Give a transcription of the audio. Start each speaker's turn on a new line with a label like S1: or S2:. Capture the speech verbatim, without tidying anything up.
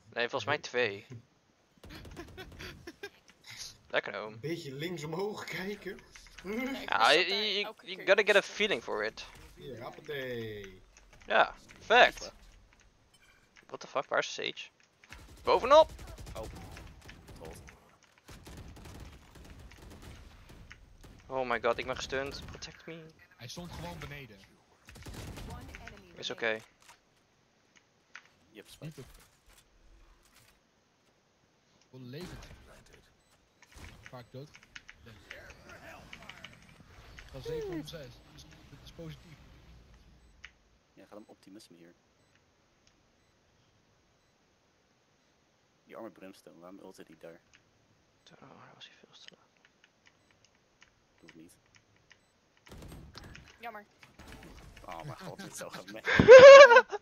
S1: Nee, volgens mij twee. Lekker nou.
S2: Een beetje links omhoog kijken.
S1: Ja, you, you, you gotta get a feeling for it.
S2: Hier, hoppatee.
S1: Ja, perfect. What the fuck, waar is de Sage? Bovenop!
S3: Oh.
S1: Oh my god, ik ben gestunt. Protect me.
S4: Hij stond gewoon beneden.
S1: Is oké. Okay.
S3: Je hebt spijt.
S4: Niet op. Wat levend. Vaak dood. Nee. Dat is zeven op zes. Dus dit is positief.
S3: Ja, gaat hem optimisme hier. Die arme Brimstone, waarom ultte die daar?
S1: Oh, hij was hier veel te laat.
S3: Doe het niet.
S5: Jammer.
S3: Oh mijn god, dit is zo gemeen.